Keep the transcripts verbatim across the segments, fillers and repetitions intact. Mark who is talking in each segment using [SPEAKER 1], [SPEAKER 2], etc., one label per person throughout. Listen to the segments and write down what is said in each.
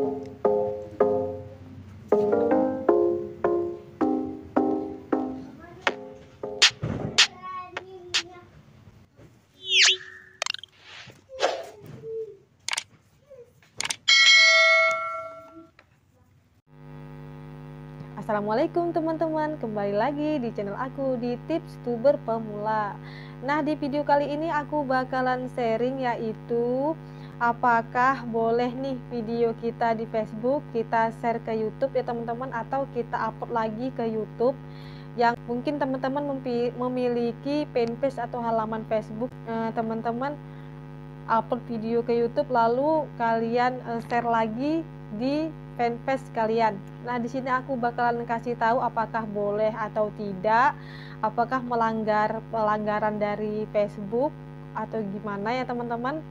[SPEAKER 1] Assalamualaikum teman-teman, kembali lagi di channel aku di Tips Tuber Pemula. Nah, di video kali ini aku bakalan sharing yaitu apakah boleh nih video kita di Facebook kita share ke YouTube ya teman-teman, atau kita upload lagi ke YouTube. Yang mungkin teman-teman memiliki fanpage atau halaman Facebook, teman-teman eh, upload video ke YouTube lalu kalian eh, share lagi di fanpage kalian. Nah, di sini aku bakalan kasih tahu apakah boleh atau tidak, apakah melanggar pelanggaran dari Facebook atau gimana ya teman-teman.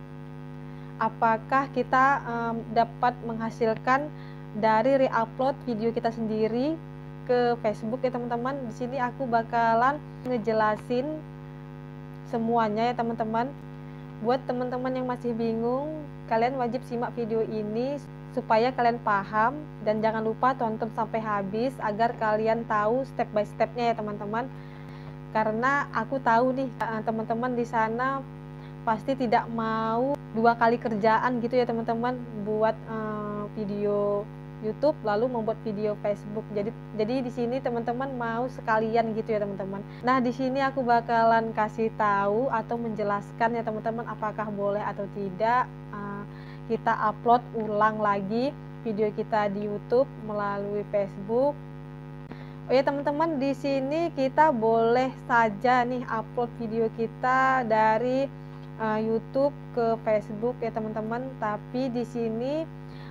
[SPEAKER 1] Apakah kita um, dapat menghasilkan dari re-upload video kita sendiri ke Facebook ya teman-teman. Di sini aku bakalan ngejelasin semuanya ya teman-teman. Buat teman-teman yang masih bingung, kalian wajib simak video ini supaya kalian paham, dan jangan lupa tonton sampai habis agar kalian tahu step by stepnya ya teman-teman. Karena aku tahu nih teman-teman di sana pasti tidak mau dua kali kerjaan gitu ya teman-teman, buat uh, video YouTube lalu membuat video Facebook. Jadi jadi di sini teman-teman mau sekalian gitu ya teman-teman. Nah, di sini aku bakalan kasih tahu atau menjelaskan ya teman-teman apakah boleh atau tidak uh, kita upload ulang lagi video kita di YouTube melalui Facebook. Oh ya teman-teman, di sini kita boleh saja nih upload video kita dari uh, YouTube ke Facebook ya teman-teman. Tapi di sini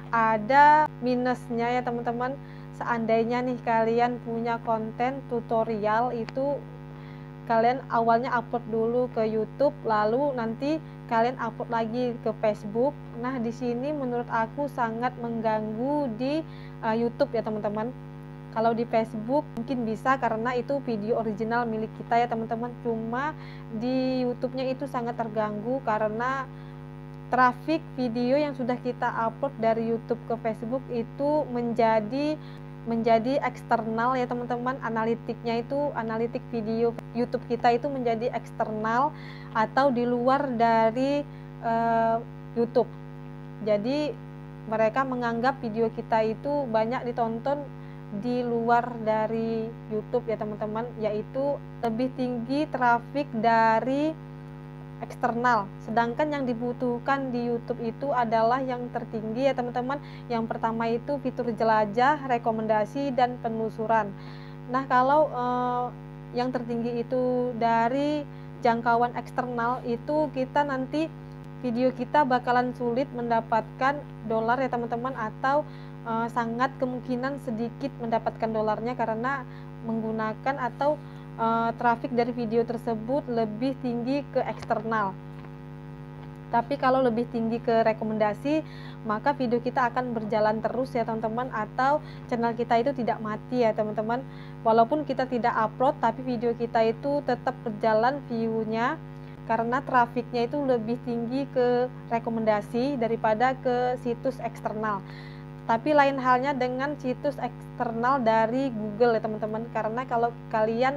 [SPEAKER 1] ada minusnya ya teman-teman. Seandainya nih kalian punya konten tutorial, itu kalian awalnya upload dulu ke YouTube lalu nanti kalian upload lagi ke Facebook. Nah, di sini menurut aku sangat mengganggu di uh, YouTube ya teman-teman. Kalau di Facebook mungkin bisa karena itu video original milik kita ya teman-teman. Cuma di YouTube-nya itu sangat terganggu karena traffic video yang sudah kita upload dari YouTube ke Facebook itu menjadi menjadi eksternal ya teman-teman. Analitiknya itu, analitik video YouTube kita itu menjadi eksternal atau di luar dari uh, YouTube. Jadi mereka menganggap video kita itu banyak ditonton di luar dari YouTube ya teman-teman, yaitu lebih tinggi traffic dari eksternal. Sedangkan yang dibutuhkan di YouTube itu adalah yang tertinggi ya teman-teman. Yang pertama itu fitur jelajah, rekomendasi, dan penelusuran. Nah, kalau eh, yang tertinggi itu dari jangkauan eksternal, itu kita nanti video kita bakalan sulit mendapatkan dolar ya teman-teman, atau eh, sangat kemungkinan sedikit mendapatkan dolarnya karena menggunakan atau Uh, traffic dari video tersebut lebih tinggi ke eksternal. Tapi kalau lebih tinggi ke rekomendasi, maka video kita akan berjalan terus ya teman-teman, atau channel kita itu tidak mati ya teman-teman. Walaupun kita tidak upload, tapi video kita itu tetap berjalan view-nya karena trafficnya itu lebih tinggi ke rekomendasi daripada ke situs eksternal. Tapi lain halnya dengan situs eksternal dari Google ya teman-teman. Karena kalau kalian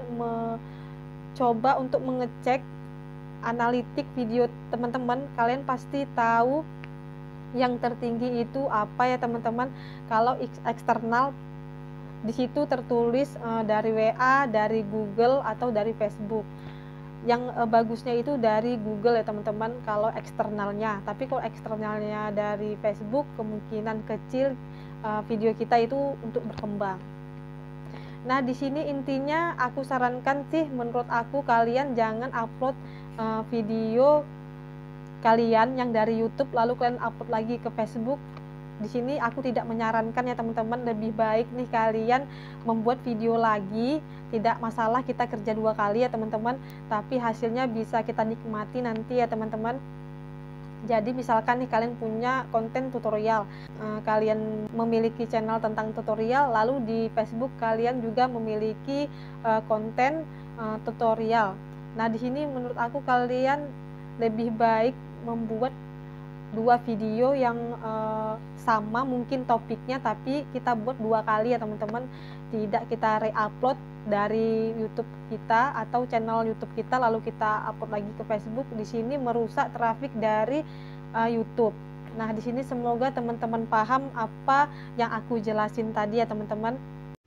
[SPEAKER 1] mencoba untuk mengecek analitik video teman-teman, kalian pasti tahu yang tertinggi itu apa ya teman-teman. Kalau eksternal di situ tertulis uh, dari W A, dari Google, atau dari Facebook. Yang uh, bagusnya itu dari Google ya teman-teman kalau eksternalnya. Tapi kalau eksternalnya dari Facebook, kemungkinan kecil uh, video kita itu untuk berkembang. Nah, di sini intinya aku sarankan sih, menurut aku kalian jangan upload uh, video kalian yang dari YouTube lalu kalian upload lagi ke Facebook. Di sini aku tidak menyarankan ya teman-teman. Lebih baik nih kalian membuat video lagi. Tidak masalah kita kerja dua kali ya teman-teman, tapi hasilnya bisa kita nikmati nanti ya teman-teman. Jadi misalkan nih kalian punya konten tutorial, eh, kalian memiliki channel tentang tutorial, lalu di Facebook kalian juga memiliki eh, konten eh, tutorial. Nah, di sini menurut aku kalian lebih baik membuat dua video yang uh, sama mungkin topiknya, tapi kita buat dua kali ya teman-teman. Tidak kita re-upload dari YouTube kita atau channel YouTube kita lalu kita upload lagi ke Facebook. Di sini merusak traffic dari uh, YouTube. Nah, di sini semoga teman-teman paham apa yang aku jelasin tadi ya teman-teman.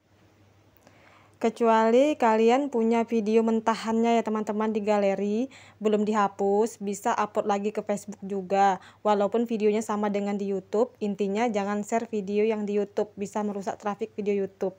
[SPEAKER 1] Kecuali kalian punya video mentahannya ya teman-teman di galeri, belum dihapus, bisa upload lagi ke Facebook juga. Walaupun videonya sama dengan di YouTube, intinya jangan share video yang di YouTube, bisa merusak traffic video YouTube.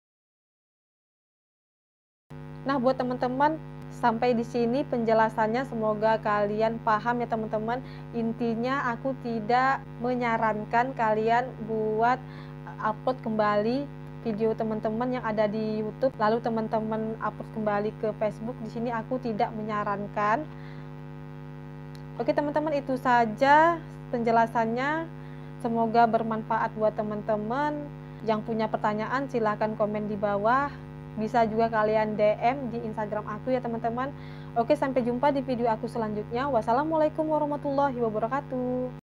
[SPEAKER 1] Nah, buat teman-teman, sampai di sini penjelasannya, semoga kalian paham ya teman-teman. Intinya aku tidak menyarankan kalian buat upload kembali video teman-teman yang ada di YouTube lalu teman-teman upload kembali ke Facebook. Di sini aku tidak menyarankan. Oke teman-teman, itu saja penjelasannya. Semoga bermanfaat buat teman-teman. Yang punya pertanyaan silahkan komen di bawah. Bisa juga kalian D M di Instagram aku ya teman-teman. Oke, sampai jumpa di video aku selanjutnya. Wassalamualaikum warahmatullahi wabarakatuh.